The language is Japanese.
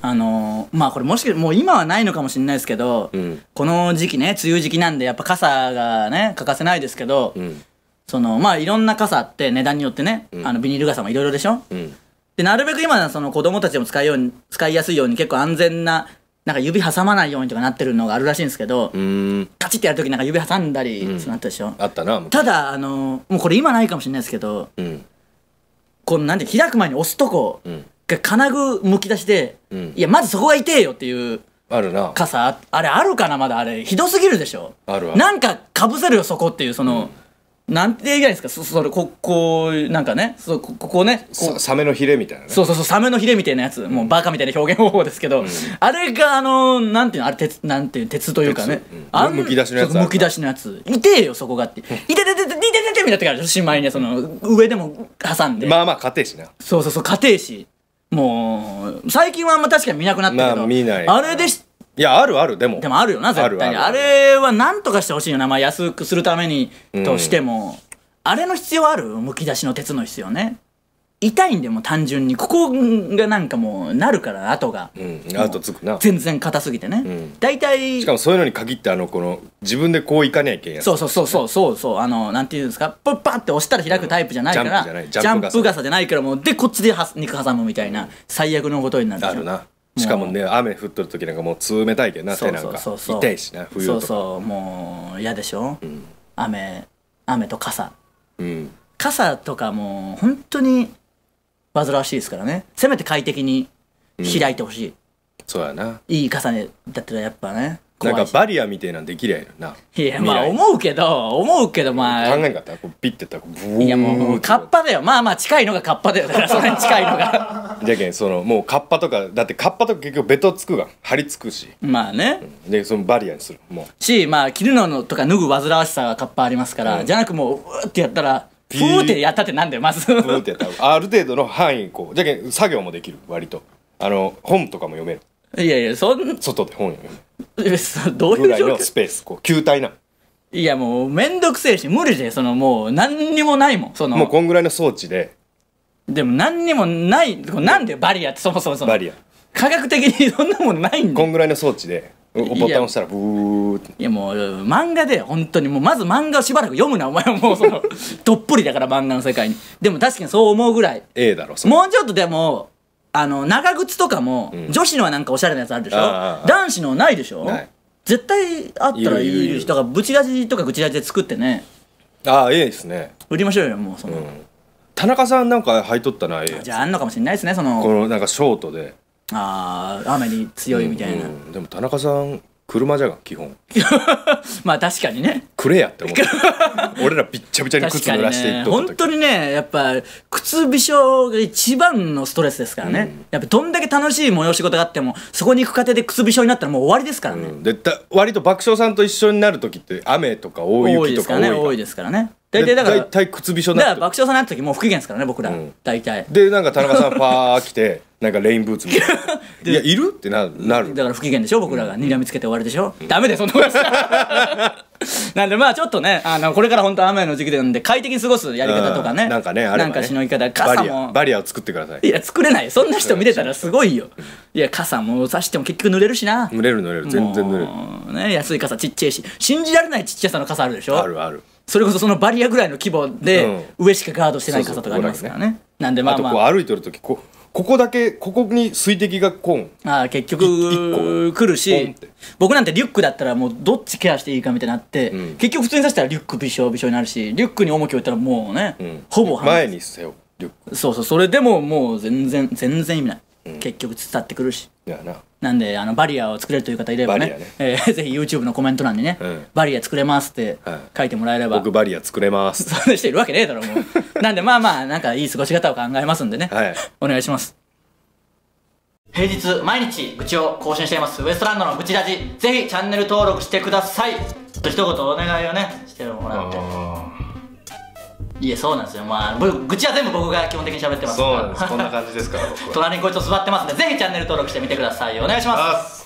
まあこれもう今はないのかもしれないですけど、この時期ね、梅雨時期なんでやっぱ傘がね欠かせないですけど、まあいろんな傘あって値段によってね、ビニール傘もいろいろでしょ。でなるべく今子供たちでも使いやすいように結構安全な、なんか指挟まないようにとかなってるのがあるらしいんですけど、カチッてやるときなんか指挟んだりそうなったでしょ。あったな。ただもうこれ今ないかもしれないですけど、このなんて開く前に押すとこが金具むき出しで、いやまずそこが痛えよっていう傘、あれあるかな。まだあれひどすぎるでしょ。なんかかぶせるよそこっていう、なんて言えばいいんですか、こうなんかね、ここね、 サメのヒレみたいなね。 そうサメのヒレみたいなやつ、もうバカみたいな表現方法ですけど、あれがなんていうの、あれなんていう鉄というかね、 むき出しのやつ、 むき出しのやつ痛えよそこがって、痛てててててててみたいな時あるでしょ。しまいに上でも挟んで、 まあまあ家庭紙な。 そう家庭紙、もう最近はあんま確かに見なくなったけど、 見ない。 あれでいやあるでもあるよな絶対に。あれはなんとかしてほしいよな。まあ安くするためにとしても、あれの必要ある？むき出しの鉄の必要ね。痛いんでも単純にここがなんかもうなるから跡が、 跡つくな。 全然硬すぎてね。大体しかもそういうのに限ってこの自分でこういかにゃいけんやつ。 そうなんていうんですか、パッて押したら開くタイプじゃないから、ジャンプ傘じゃないから、もうでこっちで肉挟むみたいな最悪のことになる。 あるな。しかもね、雨降っとる時なんかもう冷たいけどな、手なんか痛いしな、冬とか。そうもう嫌でしょ。雨と傘、傘とかもう本当に煩わしいですからね。せめて快適に開いてほしい。 そうやな。 いい傘だったらやっぱね、 なんかバリアみたいなんできりゃいいのな。 いやまあ思うけどまあ考えんかったらピッてやったらブー。 いやもうカッパだよ。まあ近いのがカッパだよ。だからそれに近いのがじゃけんもうカッパとかだって、カッパとか結局ベトつくが張り付くし、 まあね、 でバリアにするもうまあ着るのとか脱ぐ煩わしさがカッパありますから、じゃなくもううーってやったら、ふーってやったってなんだよまず。ふーってやったらある程度の範囲じゃけん作業もできる。割と本とかも読める。 いや外で本読めるどういうぐらいのスペース、球体な。 いやもうめんどくせえし無理で、もう何にもないもん。 もうこんぐらいの装置で。 でも何にもない。なんでバリアってそもそもバリア科学的にそんなもんないんだよ。 こんぐらいの装置でボタン押したらブーって。 いやもう漫画で本当にもうまず漫画をしばらく読むなお前は。もうどっぷりだから漫画の世界に。でも確かにそう思うぐらい。 だろもうちょっとでも長靴とかも、女子のはなんかおしゃれなやつあるでしょ。男子のないでしょ。絶対あったらいいし、だからブチラジとかグチラジで作ってね。 いいですね。 売りましょうよもう田中さんなんか履いとったな。 じゃああんのかもしれないですね。 このなんかショートで雨に強いみたいな。 でも田中さん車じゃが基本。 まあ確かにね。 くれやって思って俺らびっちゃびちゃに靴濡らしていっとった時、 本当にねやっぱ靴びしょが一番のストレスですからね。やっぱどんだけ楽しい催し事があってもそこに行く過程で靴びしょになったらもう終わりですからね。 割と爆笑さんと一緒になる時って雨とか大雪とか多いですからね。大体靴びしょになって、 だから爆笑さんになった時もう不機嫌ですからね僕ら、大体でなんか田中さんパー来てなんかレインブーツみたいないやいるってなる。 だから不機嫌でしょ僕らが。睨みつけて終わりでしょ。ダメでそんなことなんでまあちょっとねこれから本当雨の時期なんで快適に過ごすやり方とかね、 なんかしのぎ方、傘もバリアを作ってください。 いや作れない。そんな人見れたらすごいよ。いや傘も差しても結局濡れるしな。 濡れる全然濡れるね。安い傘ちっちゃいし信じられないちっちゃさの傘あるでしょ。 ある。 それこそそのバリアぐらいの規模で上しかガードしてない傘とかありますからね。なんでまああと歩いてる時ここに水滴が結局来るし、僕なんてリュックだったらもうどっちケアしていいかみたいになって、結局普通にさせたらリュックびしょびしょになるし、リュックに重きを置いたらもうね、ほぼ前に背負うリュック。 それでももう全然意味ない。結局伝ってくるし。なんでバリアを作れるという方いればね、ぜひ YouTube のコメント欄にね、バリア作れますって書いてもらえれば。 僕バリア作れます。 そんな人いるわけねえだろもう。なんでまあなんかいい過ごし方を考えますんでね、お願いします。平日毎日愚痴を更新していますウエストランドの愚痴ラジ、ぜひチャンネル登録してください。ちょっと一言お願いをねしてもらって。いやそうなんですよ。愚痴は全部僕が基本的に喋ってます。 そうなんです。こんな感じですから僕は。 隣にこいつと座ってますんで、ぜひチャンネル登録してみてください。お願いします。